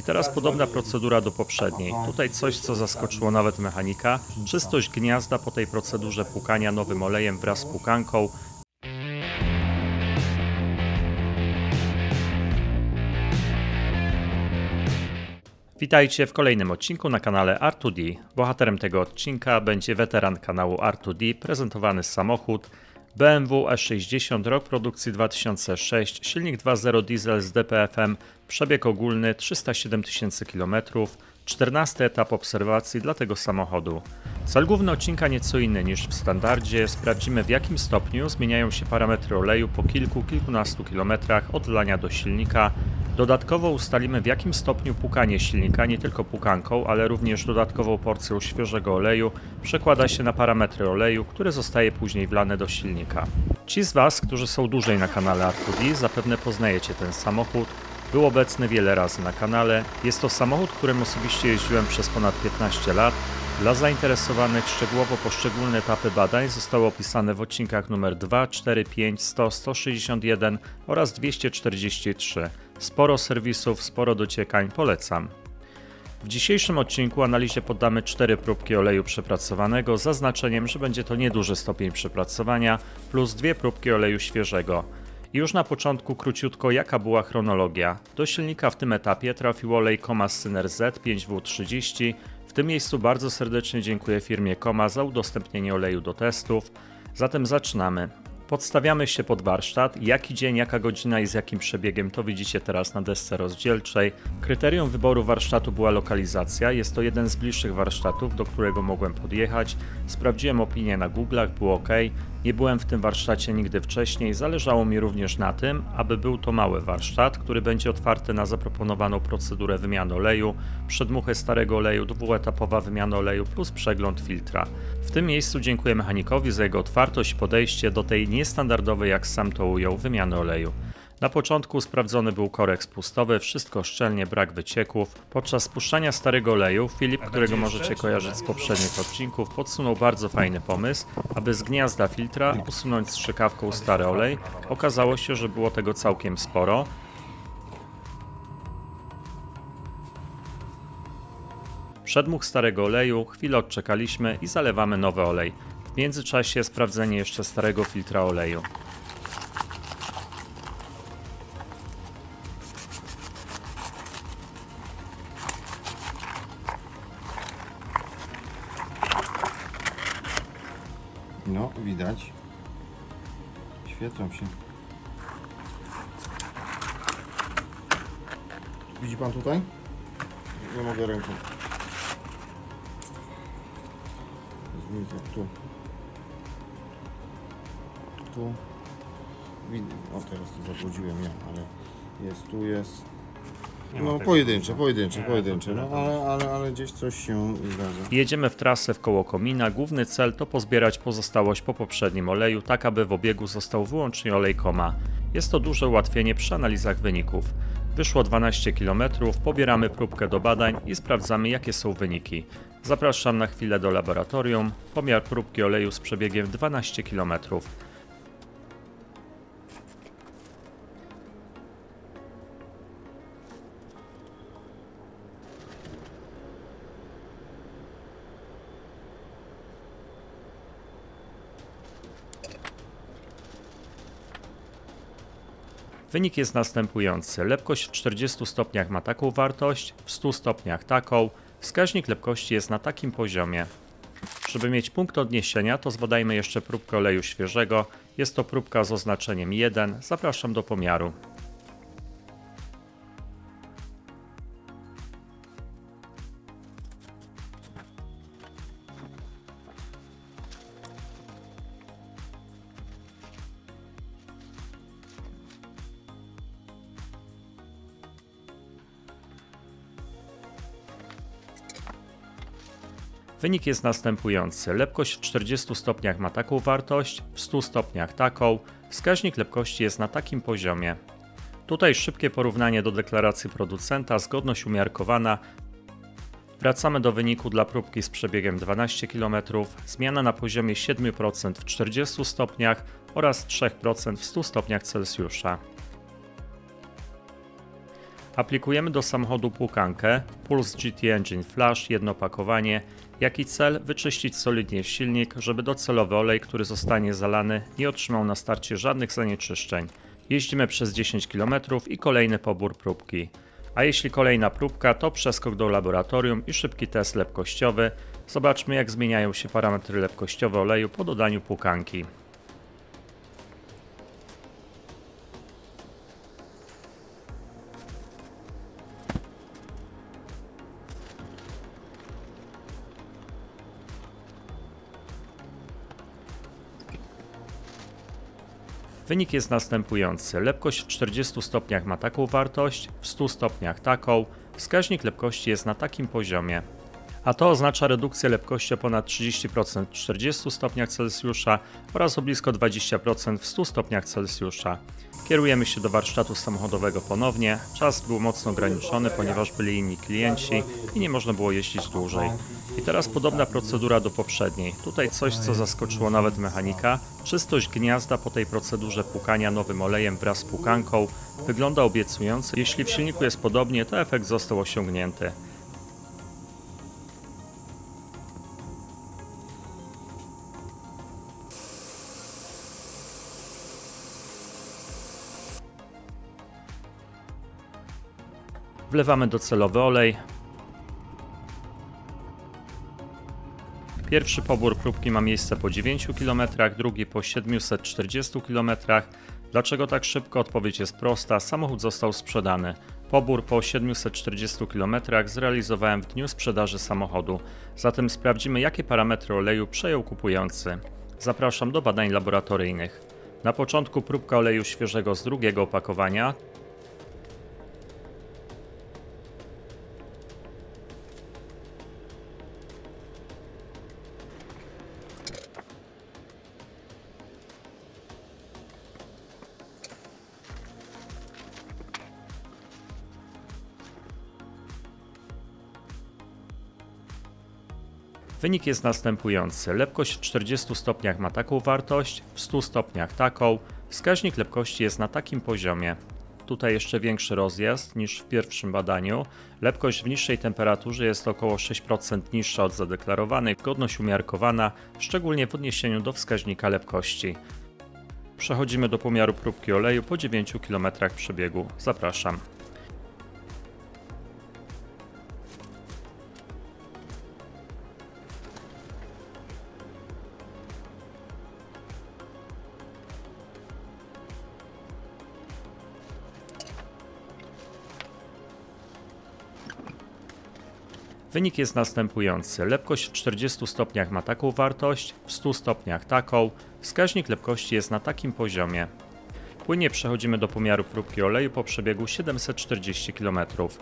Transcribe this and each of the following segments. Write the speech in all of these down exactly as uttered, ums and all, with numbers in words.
teraz podobna procedura do poprzedniej. Tutaj coś, co zaskoczyło nawet mechanika. Czystość gniazda po tej procedurze płukania nowym olejem wraz z płukanką. Witajcie w kolejnym odcinku na kanale R dwa D. Bohaterem tego odcinka będzie weteran kanału R dwa D, prezentowany samochód B M W E sześćdziesiąt, rok produkcji dwa tysiące szósty, silnik dwa zero diesel z D P F em, przebieg ogólny trzysta siedem tysięcy kilometrów, czternasty etap obserwacji dla tego samochodu. Cel główny odcinka nieco inny niż w standardzie. Sprawdzimy, w jakim stopniu zmieniają się parametry oleju po kilku, kilkunastu kilometrach od lania do silnika. Dodatkowo ustalimy, w jakim stopniu płukanie silnika, nie tylko płukanką, ale również dodatkową porcją świeżego oleju, przekłada się na parametry oleju, który zostaje później wlany do silnika. Ci z Was, którzy są dłużej na kanale R dwa D, zapewne poznajecie ten samochód. Był obecny wiele razy na kanale. Jest to samochód, którym osobiście jeździłem przez ponad piętnaście lat. Dla zainteresowanych szczegółowo poszczególne etapy badań zostały opisane w odcinkach numer dwa, cztery, pięć, sto, sto sześćdziesiąt jeden oraz dwieście czterdzieści trzy. Sporo serwisów, sporo dociekań, polecam. W dzisiejszym odcinku analizie poddamy cztery próbki oleju przepracowanego z zaznaczeniem, że będzie to nieduży stopień przepracowania, plus dwie próbki oleju świeżego. I już na początku króciutko, jaka była chronologia. Do silnika w tym etapie trafił olej Koma Syner Z pięć W trzydzieści. W tym miejscu bardzo serdecznie dziękuję firmie Koma za udostępnienie oleju do testów. Zatem zaczynamy. Podstawiamy się pod warsztat. Jaki dzień, jaka godzina i z jakim przebiegiem, to widzicie teraz na desce rozdzielczej. Kryterium wyboru warsztatu była lokalizacja. Jest to jeden z bliższych warsztatów, do którego mogłem podjechać. Sprawdziłem opinię na Google'ach, było ok. Nie byłem w tym warsztacie nigdy wcześniej. Zależało mi również na tym, aby był to mały warsztat, który będzie otwarty na zaproponowaną procedurę wymiany oleju, przedmuchę starego oleju, dwuetapowa wymiana oleju plus przegląd filtra. W tym miejscu dziękuję mechanikowi za jego otwartość i podejście do tej niestandardowej, jak sam to ujął, wymiany oleju. Na początku sprawdzony był korek spustowy, wszystko szczelnie, brak wycieków. Podczas spuszczania starego oleju Filip, którego możecie kojarzyć z poprzednich odcinków, podsunął bardzo fajny pomysł, aby z gniazda filtra usunąć strzykawką stary olej. Okazało się, że było tego całkiem sporo. Przedmuch starego oleju, chwilę odczekaliśmy i zalewamy nowy olej. W międzyczasie sprawdzenie jeszcze starego filtra oleju. No, widać. Świecą się. Widzi pan tutaj? Nie mogę ręką. Widzę tu. Tu. Widzę. O, teraz to zabrudziłem ja, ale jest, tu jest. No pojedyncze, pojedyncze, pojedyncze, no ale, ale, ale gdzieś coś się zdarza. Jedziemy w trasę w koło komina. Główny cel to pozbierać pozostałość po poprzednim oleju, tak aby w obiegu został wyłącznie olej Koma. Jest to duże ułatwienie przy analizach wyników. Wyszło dwanaście kilometrów, pobieramy próbkę do badań i sprawdzamy, jakie są wyniki. Zapraszam na chwilę do laboratorium. Pomiar próbki oleju z przebiegiem dwanaście kilometrów. Wynik jest następujący. Lepkość w czterdziestu stopniach ma taką wartość, w stu stopniach taką. Wskaźnik lepkości jest na takim poziomie. Żeby mieć punkt odniesienia, to zbadajmy jeszcze próbkę oleju świeżego. Jest to próbka z oznaczeniem jeden. Zapraszam do pomiaru. Wynik jest następujący. Lepkość w czterdziestu stopniach ma taką wartość, w stu stopniach taką. Wskaźnik lepkości jest na takim poziomie. Tutaj szybkie porównanie do deklaracji producenta, zgodność umiarkowana. Wracamy do wyniku dla próbki z przebiegiem dwanaście kilometrów, zmiana na poziomie siedem procent w czterdziestu stopniach oraz trzy procent w stu stopniach Celsjusza. Aplikujemy do samochodu płukankę, Pulse G T Engine Flash, jedno opakowanie. Jaki cel? Wyczyścić solidnie silnik, żeby docelowy olej, który zostanie zalany, nie otrzymał na starcie żadnych zanieczyszczeń. Jeździmy przez dziesięć kilometrów i kolejny pobór próbki. A jeśli kolejna próbka, to przeskok do laboratorium i szybki test lepkościowy. Zobaczmy, jak zmieniają się parametry lepkościowe oleju po dodaniu płukanki. Wynik jest następujący. Lepkość w czterdziestu stopniach ma taką wartość, w stu stopniach taką, wskaźnik lepkości jest na takim poziomie. A to oznacza redukcję lepkości o ponad trzydzieści procent w czterdziestu stopniach Celsjusza oraz o blisko dwadzieścia procent w stu stopniach Celsjusza. Kierujemy się do warsztatu samochodowego ponownie. Czas był mocno ograniczony, ponieważ byli inni klienci i nie można było jeździć dłużej. I teraz podobna procedura do poprzedniej. Tutaj coś, co zaskoczyło nawet mechanika. Czystość gniazda po tej procedurze płukania nowym olejem wraz z płukanką wygląda obiecująco. Jeśli w silniku jest podobnie, to efekt został osiągnięty. Wlewamy docelowy olej. Pierwszy pobór próbki ma miejsce po dziewięciu kilometrach, drugi po siedmiuset czterdziestu kilometrach. Dlaczego tak szybko? Odpowiedź jest prosta. Samochód został sprzedany. Pobór po siedmiuset czterdziestu kilometrach zrealizowałem w dniu sprzedaży samochodu. Zatem sprawdzimy, jakie parametry oleju przejął kupujący. Zapraszam do badań laboratoryjnych. Na początku próbka oleju świeżego z drugiego opakowania. Wynik jest następujący. Lepkość w czterdziestu stopniach ma taką wartość, w stu stopniach taką. Wskaźnik lepkości jest na takim poziomie. Tutaj jeszcze większy rozjazd niż w pierwszym badaniu. Lepkość w niższej temperaturze jest około sześć procent niższa od zadeklarowanej. Godność umiarkowana, szczególnie w odniesieniu do wskaźnika lepkości. Przechodzimy do pomiaru próbki oleju po dziewięciu kilometrach przebiegu. Zapraszam. Wynik jest następujący. Lepkość w czterdziestu stopniach ma taką wartość, w stu stopniach taką. Wskaźnik lepkości jest na takim poziomie. Płynnie przechodzimy do pomiaru próbki oleju po przebiegu siedemset czterdzieści kilometrów.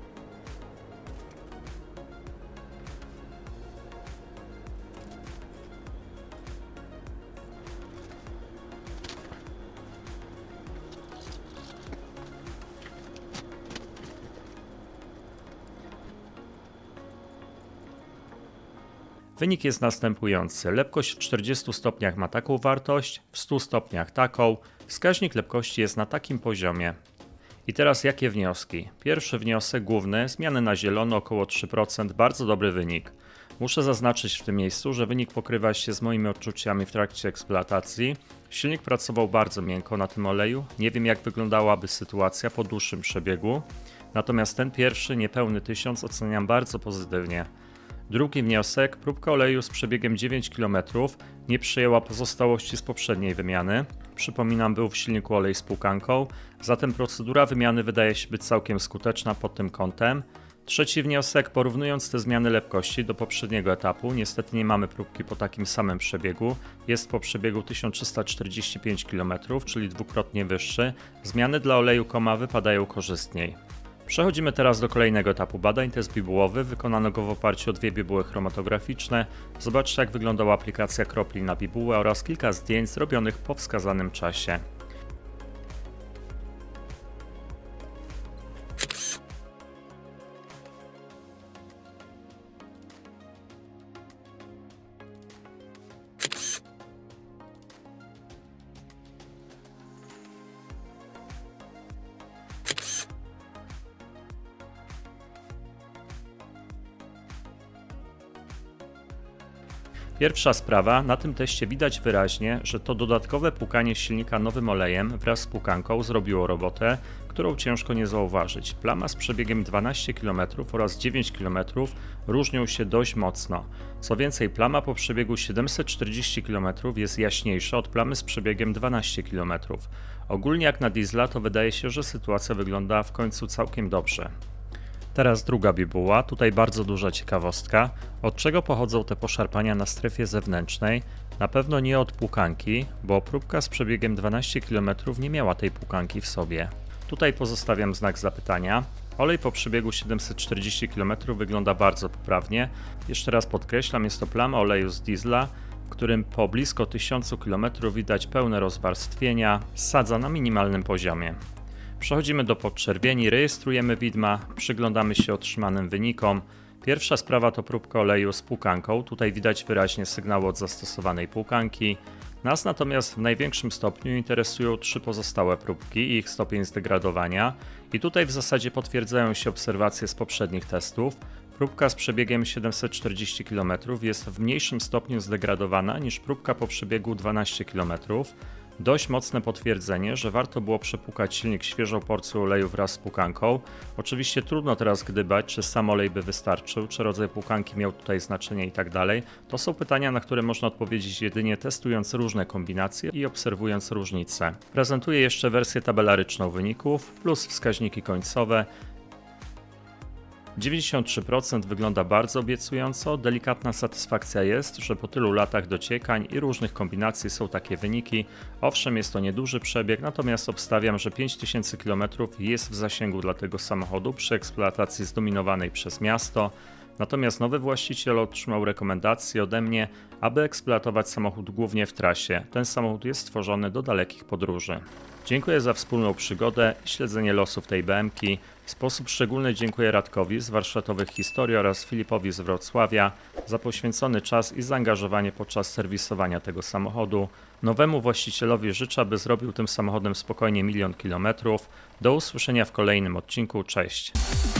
Wynik jest następujący. Lepkość w czterdziestu stopniach ma taką wartość, w stu stopniach taką. Wskaźnik lepkości jest na takim poziomie. I teraz jakie wnioski? Pierwszy wniosek główny, zmiany na zielono około trzy procent, bardzo dobry wynik. Muszę zaznaczyć w tym miejscu, że wynik pokrywa się z moimi odczuciami w trakcie eksploatacji. Silnik pracował bardzo miękko na tym oleju, nie wiem jak wyglądałaby sytuacja po dłuższym przebiegu. Natomiast ten pierwszy, niepełny tysiąc oceniam bardzo pozytywnie. Drugi wniosek, próbka oleju z przebiegiem dziewięć kilometrów nie przyjęła pozostałości z poprzedniej wymiany. Przypominam, był w silniku olej z płukanką, zatem procedura wymiany wydaje się być całkiem skuteczna pod tym kątem. Trzeci wniosek, porównując te zmiany lepkości do poprzedniego etapu, niestety nie mamy próbki po takim samym przebiegu, jest po przebiegu tysiąc trzysta czterdzieści pięć kilometrów, czyli dwukrotnie wyższy, zmiany dla oleju Koma wypadają korzystniej. Przechodzimy teraz do kolejnego etapu badań, test bibułowy. Wykonano go w oparciu o dwie bibuły chromatograficzne. Zobaczcie, jak wyglądała aplikacja kropli na bibułę oraz kilka zdjęć zrobionych po wskazanym czasie. Pierwsza sprawa, na tym teście widać wyraźnie, że to dodatkowe płukanie silnika nowym olejem wraz z płukanką zrobiło robotę, którą ciężko nie zauważyć. Plama z przebiegiem dwanaście kilometrów oraz dziewięć kilometrów różnią się dość mocno. Co więcej, plama po przebiegu siedemset czterdzieści kilometrów jest jaśniejsza od plamy z przebiegiem dwanaście kilometrów. Ogólnie jak na diesla to wydaje się, że sytuacja wygląda w końcu całkiem dobrze. Teraz druga bibuła, tutaj bardzo duża ciekawostka. Od czego pochodzą te poszarpania na strefie zewnętrznej? Na pewno nie od płukanki, bo próbka z przebiegiem dwanaście kilometrów nie miała tej płukanki w sobie. Tutaj pozostawiam znak zapytania. Olej po przebiegu siedemset czterdzieści kilometrów wygląda bardzo poprawnie. Jeszcze raz podkreślam, jest to plama oleju z diesla, w którym po blisko tysiącu kilometrów widać pełne rozwarstwienia, sadza na minimalnym poziomie. Przechodzimy do podczerwieni, rejestrujemy widma, przyglądamy się otrzymanym wynikom. Pierwsza sprawa to próbka oleju z płukanką, tutaj widać wyraźnie sygnały od zastosowanej płukanki. Nas natomiast w największym stopniu interesują trzy pozostałe próbki i ich stopień zdegradowania i tutaj w zasadzie potwierdzają się obserwacje z poprzednich testów. Próbka z przebiegiem siedemset czterdzieści kilometrów jest w mniejszym stopniu zdegradowana niż próbka po przebiegu dwanaście kilometrów. Dość mocne potwierdzenie, że warto było przepłukać silnik świeżą porcją oleju wraz z płukanką. Oczywiście trudno teraz gdybać, czy sam olej by wystarczył, czy rodzaj płukanki miał tutaj znaczenie i tak dalej. To są pytania, na które można odpowiedzieć jedynie testując różne kombinacje i obserwując różnice. Prezentuję jeszcze wersję tabelaryczną wyników plus wskaźniki końcowe. dziewięćdziesiąt trzy procent wygląda bardzo obiecująco, delikatna satysfakcja jest, że po tylu latach dociekań i różnych kombinacji są takie wyniki. Owszem, jest to nieduży przebieg, natomiast obstawiam, że pięć tysięcy kilometrów jest w zasięgu dla tego samochodu przy eksploatacji zdominowanej przez miasto. Natomiast nowy właściciel otrzymał rekomendację ode mnie, aby eksploatować samochód głównie w trasie. Ten samochód jest stworzony do dalekich podróży. Dziękuję za wspólną przygodę i śledzenie losów tej B M ki. W sposób szczególny dziękuję Radkowi z Warsztatowych Historii oraz Filipowi z Wrocławia za poświęcony czas i zaangażowanie podczas serwisowania tego samochodu. Nowemu właścicielowi życzę, aby zrobił tym samochodem spokojnie milion kilometrów. Do usłyszenia w kolejnym odcinku. Cześć!